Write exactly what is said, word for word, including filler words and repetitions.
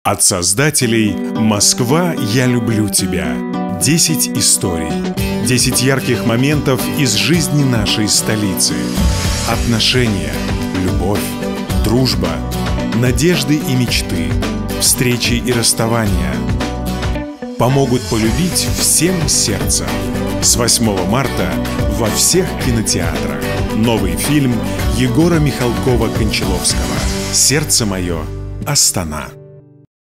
От создателей «Москва, я люблю тебя». десять историй. десять ярких моментов из жизни нашей столицы. Отношения, любовь, дружба, надежды и мечты, встречи и расставания. Помогут полюбить всем сердцем. С восьмого марта во всех кинотеатрах. Новый фильм Егора Михалкова-Кончаловского «Сердце мое, Астана».